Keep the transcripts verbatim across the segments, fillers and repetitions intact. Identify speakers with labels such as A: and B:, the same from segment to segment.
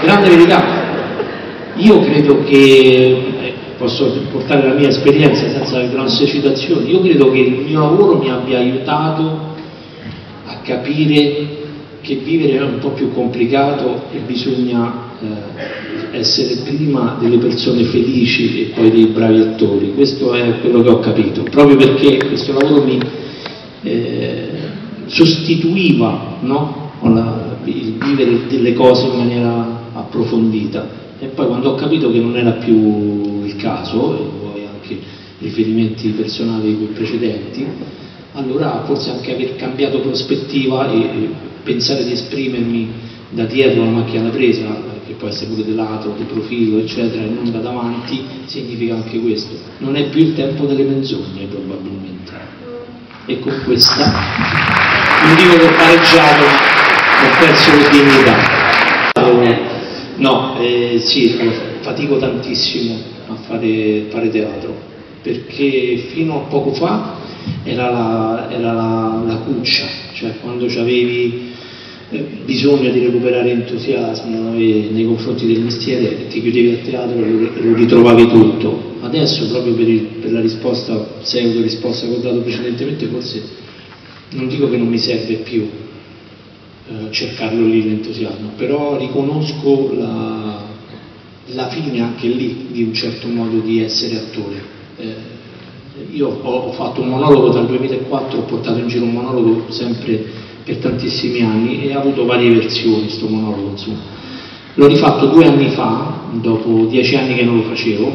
A: grande verità. Io credo che, eh, posso portare la mia esperienza senza grosse citazioni, io credo che il mio lavoro mi abbia aiutato a capire che vivere è un po' più complicato e bisogna eh, essere prima delle persone felici e poi dei bravi attori. Questo è quello che ho capito, proprio perché questo lavoro mi eh, sostituiva, no? La, il vivere delle cose in maniera approfondita. E poi quando ho capito che non era più il caso, e poi anche riferimenti personali precedenti, allora forse anche aver cambiato prospettiva e, e pensare di esprimermi da dietro la macchina da presa, che può essere pure di lato, di profilo, eccetera, e non da davanti, significa anche questo. Non è più il tempo delle menzogne, probabilmente. E con questa non dico che ho pareggiato, ma ho perso le dignità. No, eh, sì, fatico tantissimo a fare, fare teatro, perché fino a poco fa era la, era la, la cuccia, cioè quando avevi eh, bisogno di recuperare entusiasmo e, nei confronti del mestiere, ti chiudevi a teatro e lo, lo ritrovavi tutto. Adesso, proprio per, il, per la risposta, pseudo risposta che ho dato precedentemente, forse non dico che non mi serve più cercarlo lì l'entusiasmo, però riconosco la, la fine anche lì di un certo modo di essere attore. Eh, io ho, ho fatto un monologo dal duemilaquattro, ho portato in giro un monologo sempre per tantissimi anni e ha avuto varie versioni sto monologo, insomma. L'ho rifatto due anni fa, dopo dieci anni che non lo facevo,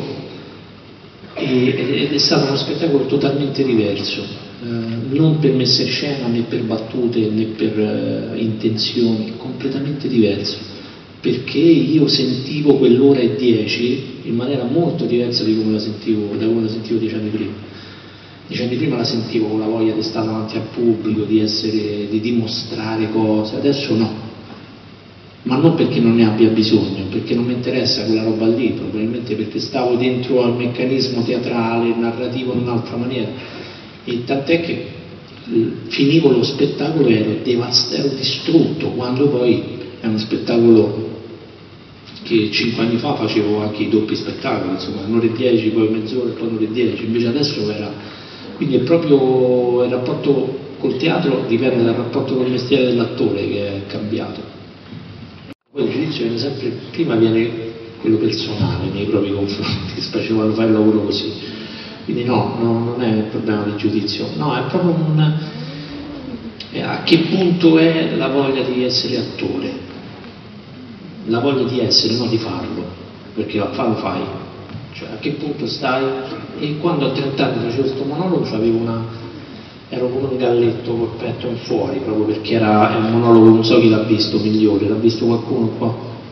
A: e, ed è stato uno spettacolo totalmente diverso. Uh, non per messa in scena né per battute né per uh, intenzioni, completamente diverso, perché io sentivo quell'ora e dieci in maniera molto diversa di come la sentivo, da come la sentivo dieci anni prima. Dieci anni prima la sentivo con la voglia di stare davanti al pubblico, di essere, di dimostrare cose, adesso no, ma non perché non ne abbia bisogno, perché non mi interessa quella roba lì, probabilmente perché stavo dentro al meccanismo teatrale, narrativo in un'altra maniera. E tant'è che finivo lo spettacolo e ero devastato, ero distrutto, quando poi è uno spettacolo che cinque anni fa facevo anche i doppi spettacoli, insomma, un'ora e dieci, poi mezz'ora e poi un'ora e dieci, invece adesso era, quindi è proprio il rapporto col teatro dipende dal rapporto col mestiere dell'attore che è cambiato. Poi il giudizio viene sempre, prima viene quello personale nei propri confronti, specie quando fai il lavoro così. Quindi no, no, non è un problema di giudizio, no, è proprio un... Eh, a che punto è la voglia di essere attore? La voglia di essere, non di farlo, perché a farlo fai. Cioè, a che punto stai? E quando a trenta anni facevo questo monologo, avevo una... ero come un galletto col petto in fuori, proprio perché era è un monologo, non so chi l'ha visto migliore, l'ha visto qualcuno qua?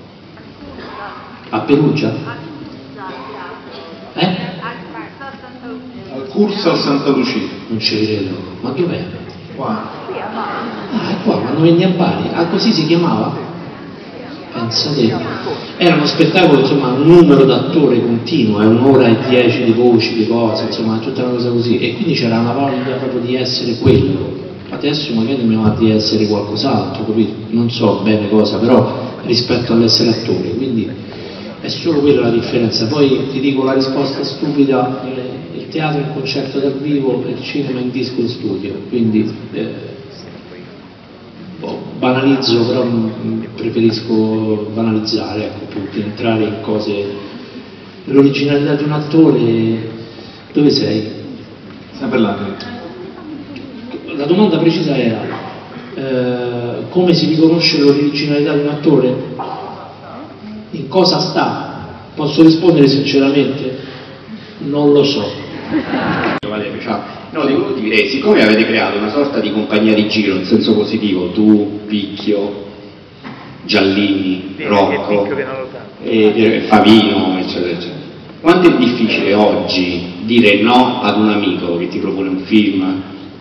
A: A Perugia? Eh?
B: Corso a Santa Lucia.
A: Non ci credo. Ma dov'è?
B: Qua.
A: Ah, è qua, quando venne a Bari. Ah, così si chiamava? Pensate. Era uno spettacolo, insomma, un numero d'attore continuo, è un'ora e dieci di voci, di cose, insomma, tutta una cosa così. E quindi c'era una voglia proprio di essere quello. Adesso magari mi va di essere qualcos'altro, capito? Non so bene cosa, però rispetto all'essere attore, quindi è solo quella la differenza. Poi ti dico la risposta stupida. Il teatro in concerto dal vivo e il cinema in disco in studio, quindi eh, banalizzo, però preferisco banalizzare, ecco, più che entrare in cose. L'originalità di un attore, dove sei?
B: Sempre là.
A: La domanda precisa era eh, come si riconosce l'originalità di un attore? In cosa sta? Posso rispondere sinceramente? Non lo so.
C: No, dico, direi, siccome avete creato una sorta di compagnia di giro in senso positivo, tu, Picchio, Giallini, Rocco, e Favino, eccetera, eccetera, quanto è difficile oggi dire no ad un amico che ti propone un film?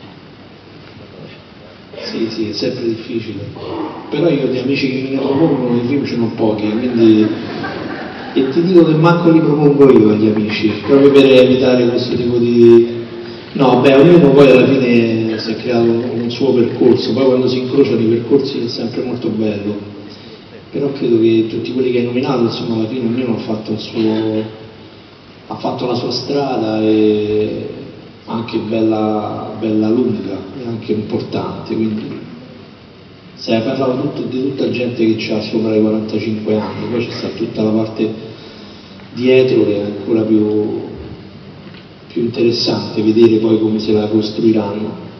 A: Sì, sì, è sempre difficile, però io di amici che mi ne propongono i film ce ne ho pochi, quindi... E ti dico che manco li propongo io agli amici, proprio per evitare questo tipo di... No, beh, ognuno poi alla fine si è creato un suo percorso, poi quando si incrociano i percorsi è sempre molto bello. però credo che tutti quelli che hai nominato, insomma, alla fine ognuno ha fatto il suo, ha fatto la sua strada, e anche bella, bella lunga e anche importante, quindi se hai parlato tutto, di tutta gente che ha sopra i quarantacinque anni, poi c'è stata tutta la parte dietro che è ancora più, più interessante vedere poi come se la costruiranno.